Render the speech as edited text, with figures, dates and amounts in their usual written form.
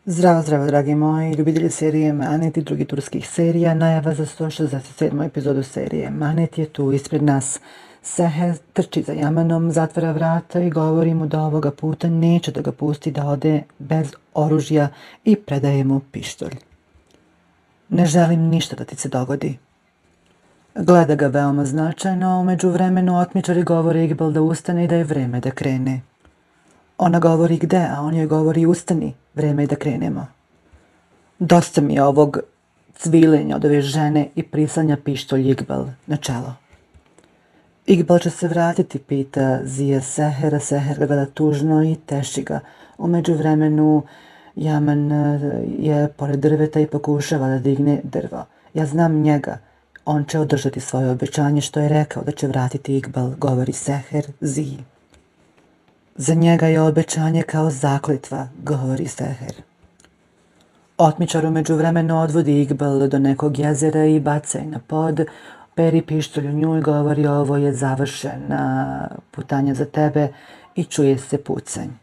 Zdravo, zdravo, dragi moji ljubitelji serije Manet i drugih turskih serija. Najava za 167. epizodu serije Manet je tu ispred nas. Seher trči za Jamanom, zatvara vrata i govori mu da ovoga puta neće da ga pusti da ode bez oružja i predaje mu pištolj. Ne želim ništa da ti se dogodi. Gleda ga veoma značajno, a u međuvremenu otmičari govore Iqbal da ustane i da je vreme da krene. Ona govori gde, a on joj govori ustani, vreme je da krenemo. Dosta mi je ovog cvilenja od ove žene i prisanja pištolj Iqbal na čelo. Iqbal će se vratiti, pita Zija Sehera. Seher ga gleda tužno i teši ga. U međuvremenu Jaman je pored drveta i pokušava da digne drvo. Ja znam njega. On će održati svoje obećanje što je rekao da će vratiti Iqbal, govori Seher Ziji. Za njega je obećanje kao zakletva, govori Seher. Otmičar u međuvremenu odvodi Iqbal do nekog jezera i baca je na pod, peri pištolj u nju i govori ovo je završena putanja za tebe i čuje se pucanj.